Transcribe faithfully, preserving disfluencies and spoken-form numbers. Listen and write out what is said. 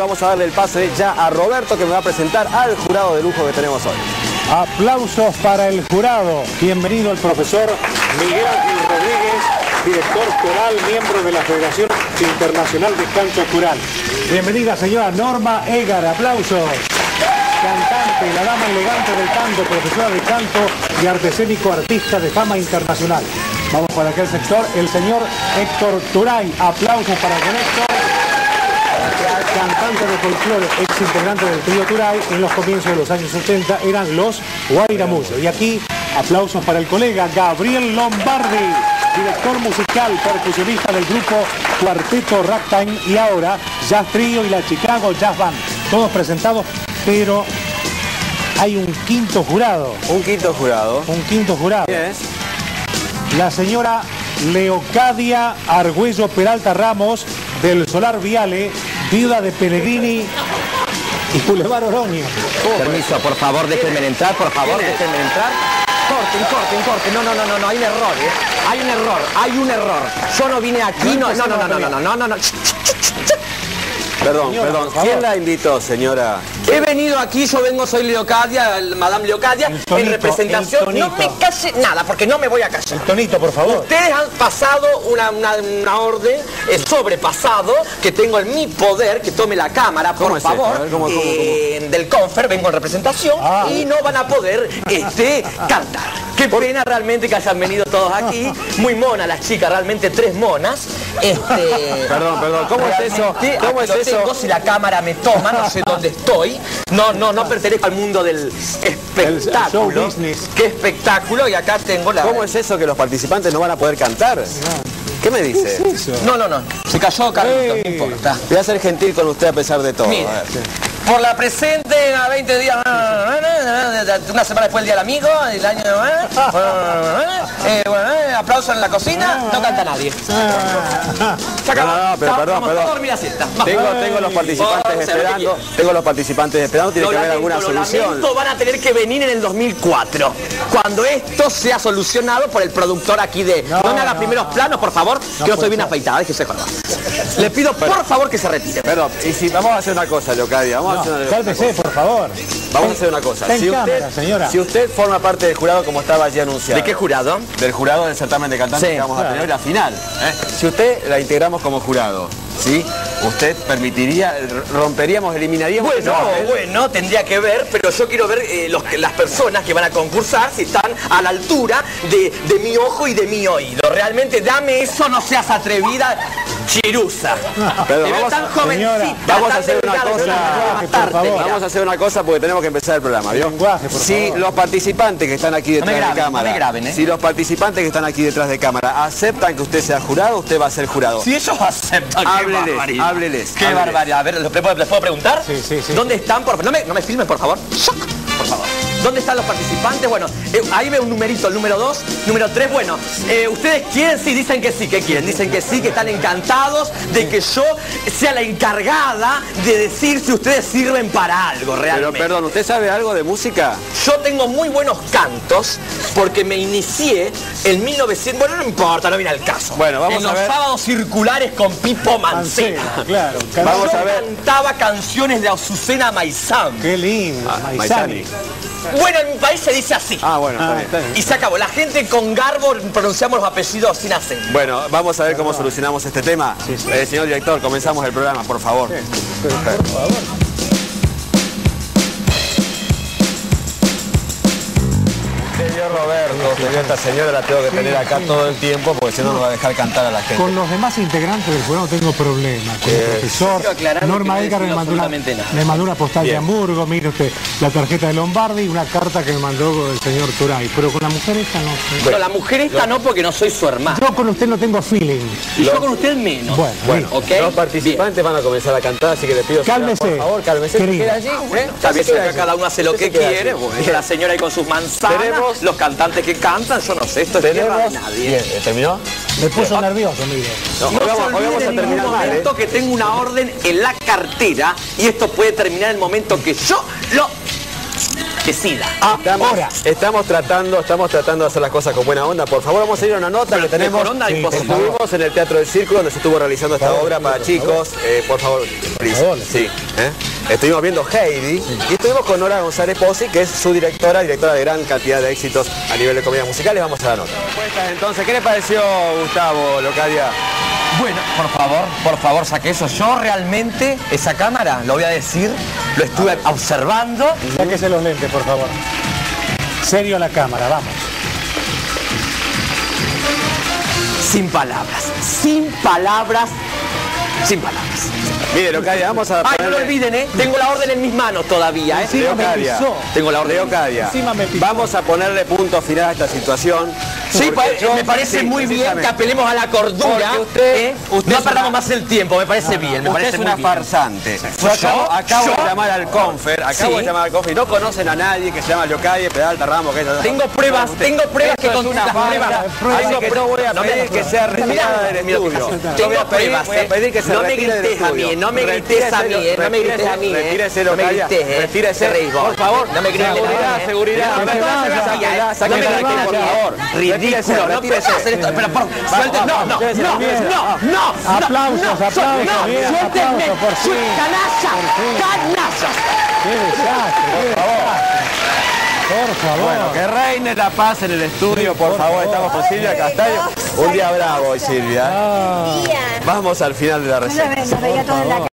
vamos a darle el pase ya a Roberto, que me va a presentar al jurado de lujo que tenemos hoy. Aplausos para el jurado. Bienvenido el profesor Miguel Ángel Rodríguez, director coral, miembro de la Federación Internacional de Canto Coral. Bienvenida señora Norma Egar, aplausos. Cantante, la dama elegante del canto, profesora de canto y arte escénico, artista de fama internacional. Vamos para aquel sector, el señor Héctor Turay, aplausos para don Héctor. Cantante de folclore, ex integrante del trío Turay, en los comienzos de los años ochenta eran los Guairamuyo. Y aquí, aplausos para el colega Gabriel Lombardi, director musical, percusionista del grupo Cuarteto Ragtime y ahora Jazz Trio y la Chicago Jazz Band. Todos presentados, pero hay un quinto jurado. Un quinto jurado. Un quinto jurado. ¿Quién es? La señora Leocadia Argüello Peralta Ramos, del Solar Viale, viuda de Pellegrini y Boulevard Oroño. Oh, permiso, por favor, déjenme entrar, por favor, déjenme entrar. Corten, corten, corten. No, no, no, no, no, hay un error, ¿eh? Hay un error, hay un error. Yo no vine aquí, no, no, no, no, no, no, no, no, no. Perdón, Señora, perdón. ¿Quién la invitó, señora? He venido aquí, yo vengo, soy Leocadia, Madame Leocadia, tonito, en representación. No me calle nada, porque no me voy a callar. El tonito, por favor. Ustedes han pasado una, una, una orden, eh, sobrepasado, que tengo en mi poder, que tome la cámara, por es esto? favor, A ver, ¿cómo, cómo, cómo? Eh, del Confer, vengo en representación, Ah. y no van a poder este, cantar. Qué pena realmente que hayan venido todos aquí, muy monas las chicas, realmente tres monas. Este, Perdón, perdón, ¿cómo es eso? realmente, ¿Cómo aquí es lo eso? tengo, si la cámara me toma, no sé dónde estoy, no, no, no pertenezco al mundo del espectáculo. show business. Qué espectáculo, y acá tengo la... ¿Cómo es eso que los participantes no van a poder cantar? ¿Qué me dice? ¿Qué es eso? No, no, no, se cayó Carlitos, no importa. Voy a ser gentil con usted a pesar de todo. Mire, A ver. por la presente, a veinte días, una semana después del Día del Amigo, el año de... Eh, bueno, eh, aplauso en la cocina, no canta nadie. Se acabó. No, no, no, pero Chao, perdón, vamos perdón. todos a dormir la siesta. Vamos. Tengo, tengo los participantes Vamos, se ve que esperando. Tengo los participantes esperando. Tiene Lo que haber lamento, alguna lo solución. lamento, van a tener que venir en el dos mil cuatro, cuando esto sea solucionado por el productor aquí de... No, No, me haga no, primeros no. planos, por favor, que yo puede estoy bien ser. afeitada, déjese joder. Le pido, por favor, que se retire. Perdón, y si vamos a hacer una cosa, Leocadia, vamos a hacer una, una Cálmese, cosa. por favor. Vamos a hacer una cosa. Ten Si cámara, usted, señora. si usted forma parte del jurado como estaba allí anunciado. ¿De qué jurado? Del jurado del certamen de cantantes Sí, que vamos a claro. tener hoy, la final. ¿eh? Si usted la integramos como jurado, ¿sí? Usted permitiría, romperíamos, eliminaríamos... ese Bueno, papel. bueno, tendría que ver, pero yo quiero ver eh, los, que- las personas que van a concursar si están a la altura de, de mi ojo y de mi oído. Realmente, dame eso, no seas atrevida, chirusa. Pero Te veo vamos tan a- jovencita, señora, vamos a tan hacer una delgada, cosa. que no me voy a Por matarte, favor. mira. Vamos a hacer una cosa porque tenemos que empezar el programa, ¿vio? Lenguaje, por Si favor. los participantes que están aquí No detrás me graben, de cámara, no me graben, ¿eh? si los participantes que están aquí detrás de cámara aceptan que usted sea jurado, usted va a ser jurado. Si ellos aceptan, qué Hábleles, barbaridad. hábleles, Qué hábleles. barbaridad. A ver, ¿les puedo, les puedo preguntar? Sí, sí, sí. ¿Dónde están? Por... No, me, no me filmen, por favor. ¡Shock! Por favor. ¿Dónde están los participantes? Bueno, eh, ahí veo un numerito, el número dos, número tres. Bueno, eh, ustedes quieren, sí, dicen que sí, ¿qué quieren? Dicen que sí, que están encantados de que yo sea la encargada de decir si ustedes sirven para algo Pero realmente. perdón, ¿usted sabe algo de música? Yo tengo muy buenos cantos porque me inicié en mil novecientos... Bueno, no importa, no viene al caso. Bueno, vamos en a los ver. sábados circulares con Pipo Mancera. Mancera, claro. Vamos Yo a ver. cantaba canciones de Azucena Maizán. Qué lindo. Ah, Maizani. Maizani. Bueno, en mi país se dice así. Ah, bueno, está Ah, bien. está bien. Y se acabó. La gente con garbo pronunciamos los apellidos sin acento. Bueno, vamos a ver cómo solucionamos este tema. Eh, señor director, comenzamos el programa, por favor. Pero, por favor. Señor Roberto, señor, esta señora la tengo que tener acá todo el tiempo porque si no, no va a dejar cantar a la gente. Con los demás integrantes del jurado tengo problemas. Con el profesor quiero aclarar Norma que no Edgar me decido mandó, una, absolutamente nada. me mandó una postal Bien. de Hamburgo, mire usted, la tarjeta de Lombardi y una carta que me mandó el señor Turay. Pero con la mujer esta no sé. Bueno, la mujer esta no porque no soy su hermana. Yo con usted no tengo feeling. Y yo con usted menos. Bueno, Bueno, ¿ok? los participantes van a comenzar a cantar, así que les pido, señora, Cálmese, por favor, cálmese. ¿Se querida. queda allí? ¿eh? Está bien, Se queda acá allí. cada uno hace lo Se que queda allí. quiere. Bueno, Bien. la señora ahí con sus manzanas, Tenemos- los cantantes que cantan, yo no sé, esto es tierra de Tenemos... nadie. Bien, ¿terminó? Me puso nervioso, mire. No, No hoy se vamos, hoy olviden vamos a en terminar ningún mal, ¿eh? momento que tengo una orden en la cartera y esto puede terminar en el momento que yo lo decida. Estamos, Ahora. estamos tratando, estamos tratando de hacer las cosas con buena onda. Por favor, vamos a ir a una nota que tenemos. Mejor onda, Sí, imposible. por favor. Estuvimos en el Teatro del Círculo donde se estuvo realizando esta obra para chicos. Eh, por favor, please. favor. Sí. ¿eh? Estuvimos viendo Heidi y estuvimos con Nora González Pozzi, que es su directora, directora de gran cantidad de éxitos a nivel de comedias musicales. Vamos a la nota. Entonces, ¿qué le pareció, Gustavo, Locadia? Bueno, por favor, por favor, saque eso. Yo realmente, esa cámara, lo voy a decir, lo estuve observando. Sáquese los lentes, por favor. Serio a la cámara, vamos. Sin palabras, sin palabras, sin palabras. Mire, Locadia, vamos a Ay, no lo ponerle- olviden, ¿eh? Tengo la orden en mis manos todavía, ¿eh? Encima me Leocadia. pisó. Tengo la orden. Leocadia, Encima me pisó. vamos a ponerle punto final a esta situación. Sí, porque pa- yo- me parece sí, muy bien que precisamente. apelemos a la cordura. Porque usted- ¿eh? usted no es perdamos una- más el tiempo, me parece bien, me Usted parece es muy una bien. farsante. Yo ¿Yo? acabo, acabo ¿Yo? de llamar al Confer, acabo Sí. de llamar al Confer y no conocen a nadie que se llama Leocadia, Pedalta, Ramos, que es... Tengo pruebas, tengo pruebas que Esto es una contra- falta, pruebas. así Tengo que yo pruebas. voy a No me pedir hagas que pruebas. sea Mira, retirada del mira, estudio. tengo Yo voy a pedir, pruebas, voy a ¿eh? pedir que se No me retire del grites a estudio. mí, no me grites a mí, ¿eh? No me grites a mí, ¿eh? Retírese, No me Leocadia, grites, ¿eh? retírese, Te reís vos. por favor. No me grites a mí, Seguridad, ¿eh? seguridad. No me Sáquela, grites a mí, ¿eh? sáquela, No me sáquela de aquí, grites a por mí, ¿eh? favor. Ridículo, no Retírese, puedes hacer esto. Pero, por Va, suelten, no, no, no, retírese, no, retírese. no, no. Aplausos, no, aplausos, no, bien, suéltenme, aplausos, por fin. canallas, canallas. ¡Qué desastre! ¡Qué desastre! Por favor. Bueno, que reine la paz en el estudio, por favor. Estamos con Silvia Castaño. Un día bravo hoy, Silvia. Ah. Vamos al final de la receta. Nos veía todo en la